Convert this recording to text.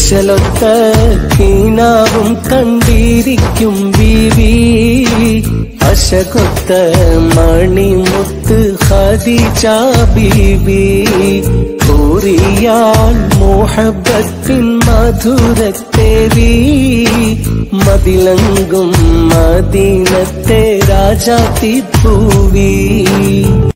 ഇശലൊത്ത കീനാവും കണ്ടിരിക്കും ബീവി അശകൊത്ത മണിമുത്ത് ഖദീജ ബീവി കൂറിയാൽ മുഹബ്ബത്തിൻ മധുരത്തേവി മതിലങ്കും മദീനത്തെ രാജാത്തി പൂവി